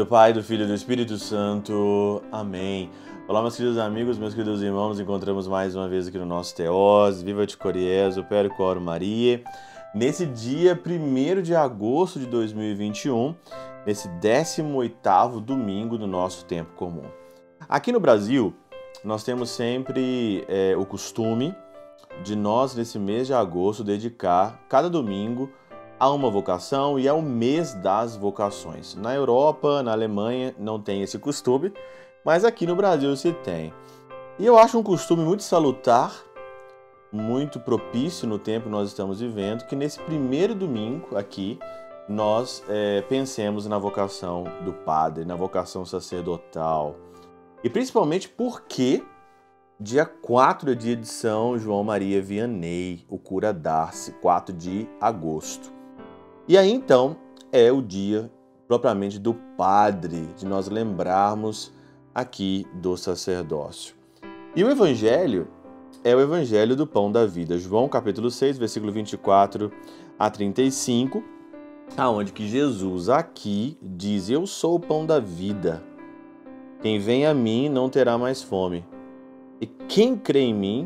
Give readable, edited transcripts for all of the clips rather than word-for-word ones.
do Pai, do Filho e do Espírito Santo. Amém. Olá, meus queridos amigos, meus queridos irmãos, nos encontramos mais uma vez aqui no nosso Teós. Viva de Coriésio, Percor Maria. Nesse dia 1º de agosto de 2021, nesse 18º domingo do nosso tempo comum. Aqui no Brasil, nós temos sempre o costume de nós, nesse mês de agosto, dedicar cada domingo a uma vocação e ao mês das vocações. Na Europa, na Alemanha, não tem esse costume, mas aqui no Brasil se tem. E eu acho um costume muito salutar, muito propício no tempo que nós estamos vivendo, que nesse primeiro domingo aqui, nós pensemos na vocação do padre, na vocação sacerdotal. E principalmente porque dia 4 é dia de São João Maria Vianney, o cura d'Ars, 4 de agosto. E aí então é o dia propriamente do padre, de nós lembrarmos aqui do sacerdócio. E o evangelho é o evangelho do pão da vida. João capítulo 6, versículo 24 a 35, aonde que Jesus aqui diz: eu sou o pão da vida. Quem vem a mim não terá mais fome. E quem crê em mim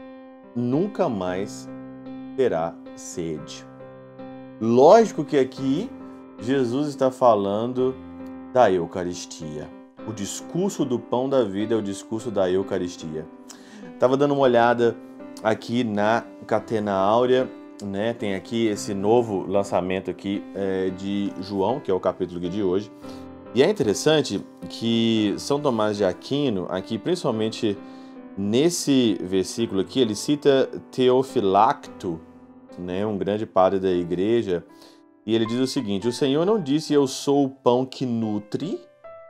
nunca mais terá sede. Lógico que aqui Jesus está falando da Eucaristia. O discurso do pão da vida é o discurso da Eucaristia. Estava dando uma olhada aqui na Catena Áurea, né? Tem aqui esse novo lançamento aqui de João, que é o capítulo de hoje. E é interessante que São Tomás de Aquino, aqui principalmente nesse versículo aqui, ele cita Teofilacto, né, um grande padre da igreja, e ele diz o seguinte: o Senhor não disse eu sou o pão que nutre,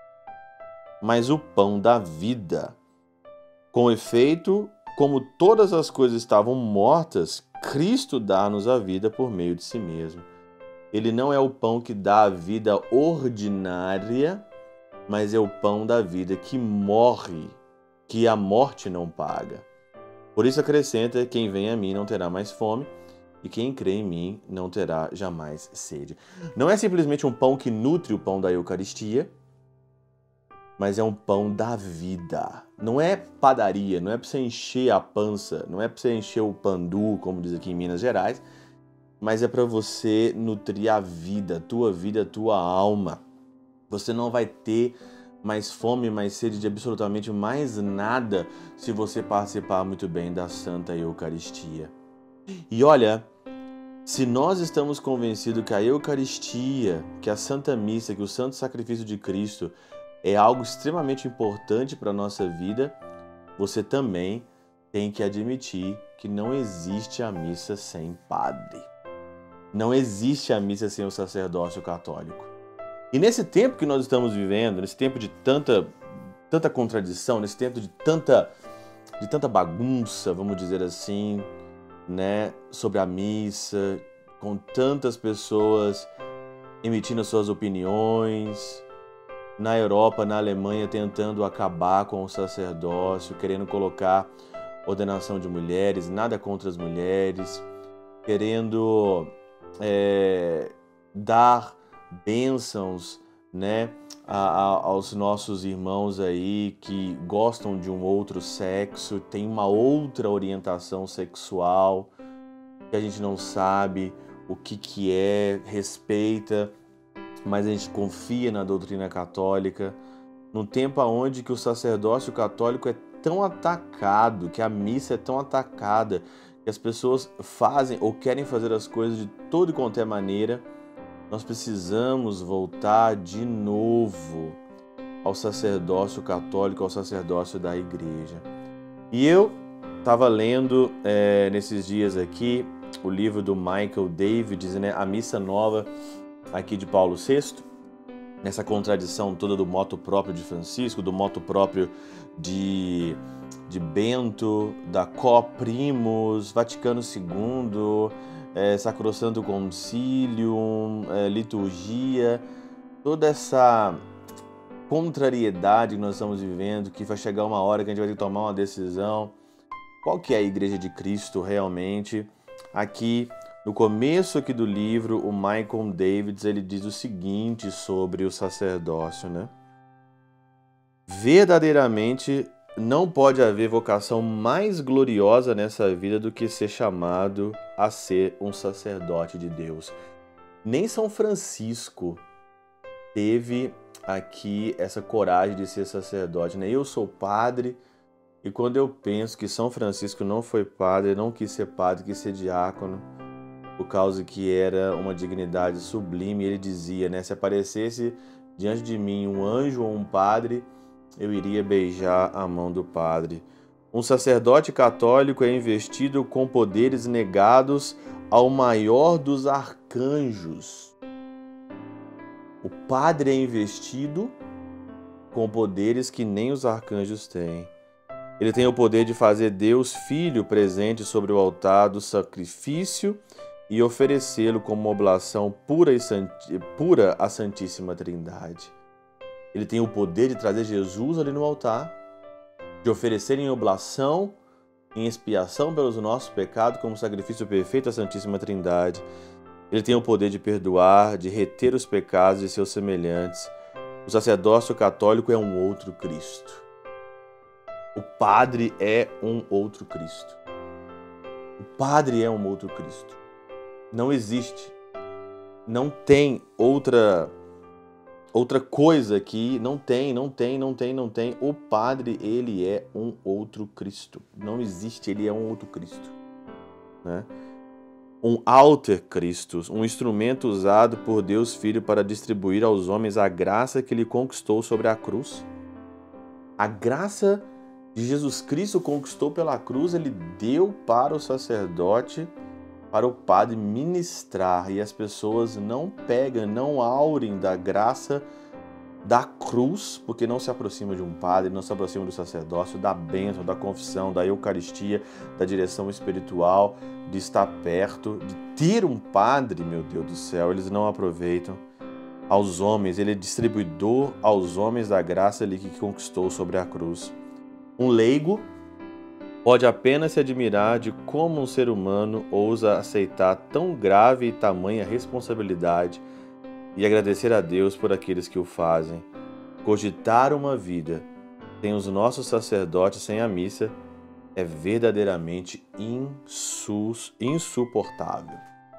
mas o pão da vida. Com efeito, como todas as coisas estavam mortas, Cristo dá-nos a vida por meio de si mesmo. Ele não é o pão que dá a vida ordinária, mas é o pão da vida que morre, que a morte não paga. Por isso acrescenta: quem vem a mim não terá mais fome, e quem crê em mim não terá jamais sede. Não é simplesmente um pão que nutre, o pão da Eucaristia, mas é um pão da vida. Não é padaria, não é para você encher a pança, não é para você encher o pandu, como diz aqui em Minas Gerais, mas é para você nutrir a vida, a tua alma. Você não vai ter mais fome, mais sede de absolutamente mais nada se você participar muito bem da Santa Eucaristia. E olha, se nós estamos convencidos que a Eucaristia, que a Santa Missa, que o Santo Sacrifício de Cristo é algo extremamente importante para a nossa vida, você também tem que admitir que não existe a missa sem padre. Não existe a missa sem o sacerdócio católico. E nesse tempo que nós estamos vivendo, nesse tempo de tanta contradição, nesse tempo de tanta bagunça, vamos dizer assim, né, sobre a missa, com tantas pessoas emitindo suas opiniões, na Europa, na Alemanha, tentando acabar com o sacerdócio, querendo colocar ordenação de mulheres, nada contra as mulheres, querendo dar bênçãos, né, aos nossos irmãos aí que gostam de um outro sexo, tem uma outra orientação sexual que a gente não sabe o que é, respeita, mas a gente confia na doutrina católica, num tempo onde que o sacerdócio católico é tão atacado, que a missa é tão atacada, que as pessoas fazem ou querem fazer as coisas de toda e qualquer maneira. Nós precisamos voltar de novo ao sacerdócio católico, ao sacerdócio da igreja. E eu estava lendo nesses dias aqui o livro do Michael Davids, né, A Missa Nova, aqui de Paulo VI, nessa contradição toda do moto próprio de Francisco, do moto próprio de Bento, da Có Primus, Vaticano II, Sacrosanto Concilium, liturgia, toda essa contrariedade que nós estamos vivendo, que vai chegar uma hora que a gente vai ter que tomar uma decisão. Qual que é a Igreja de Cristo realmente? Aqui No começo aqui do livro, o Michael Davids ele diz o seguinte sobre o sacerdócio, né? Verdadeiramente não pode haver vocação mais gloriosa nessa vida do que ser chamado a ser um sacerdote de Deus. Nem São Francisco teve aqui essa coragem de ser sacerdote, né? Eu sou padre e quando eu penso que São Francisco não foi padre, não quis ser padre, quis ser diácono, por causa que era uma dignidade sublime, ele dizia, né? Se aparecesse diante de mim um anjo ou um padre, eu iria beijar a mão do padre. Um sacerdote católico é investido com poderes negados ao maior dos arcanjos. O padre é investido com poderes que nem os arcanjos têm. Ele tem o poder de fazer Deus Filho presente sobre o altar do sacrifício e oferecê-lo como oblação pura à Santíssima Trindade. Ele tem o poder de trazer Jesus ali no altar, de oferecer em oblação, em expiação pelos nossos pecados, como sacrifício perfeito à Santíssima Trindade. Ele tem o poder de perdoar, de reter os pecados de seus semelhantes. O sacerdócio católico é um outro Cristo. O padre é um outro Cristo. O padre é um outro Cristo. Não existe. Não tem outra coisa aqui. Não tem. O padre, ele é um outro Cristo. Não existe, ele é um outro Cristo. Né? Um alter Christus, um instrumento usado por Deus Filho para distribuir aos homens a graça que ele conquistou sobre a cruz. A graça de Jesus Cristo conquistou pela cruz, ele deu para o sacerdote, para o padre ministrar, e as pessoas não pegam, não aurem da graça da cruz, porque não se aproxima de um padre, não se aproxima do sacerdócio, da bênção, da confissão, da Eucaristia, da direção espiritual, de estar perto, de ter um padre, meu Deus do céu, eles não aproveitam. Aos homens, ele é distribuidor aos homens da graça ali que conquistou sobre a cruz. Um leigo pode apenas se admirar de como um ser humano ousa aceitar tão grave e tamanha responsabilidade e agradecer a Deus por aqueles que o fazem. Cogitar uma vida sem os nossos sacerdotes, sem a missa, é verdadeiramente insuportável.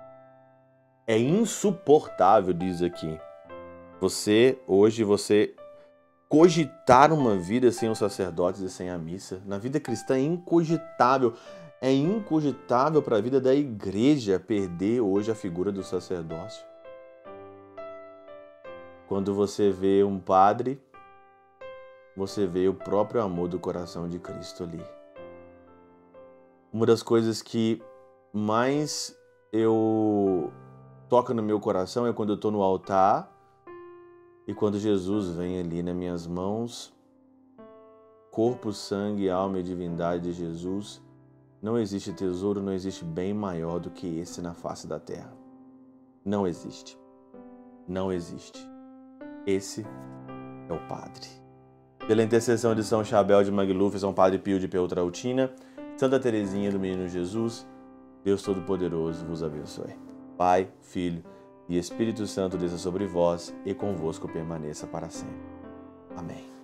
É insuportável, diz aqui. Você cogitar uma vida sem os sacerdotes e sem a missa, na vida cristã é incogitável. É incogitável para a vida da igreja perder hoje a figura do sacerdócio. Quando você vê um padre, você vê o próprio amor do coração de Cristo ali. Uma das coisas que mais toca no meu coração é quando eu estou no altar e quando Jesus vem ali nas minhas mãos, corpo, sangue, alma e divindade de Jesus. Não existe tesouro, não existe bem maior do que esse na face da terra. Não existe. Não existe. Esse é o Padre. Pela intercessão de São Chabel de Magluf, São Padre Pio de Peltrautina, Santa Teresinha do Menino Jesus, Deus Todo-Poderoso vos abençoe. Pai, Filho e Espírito Santo desça sobre vós e convosco permaneça para sempre. Amém.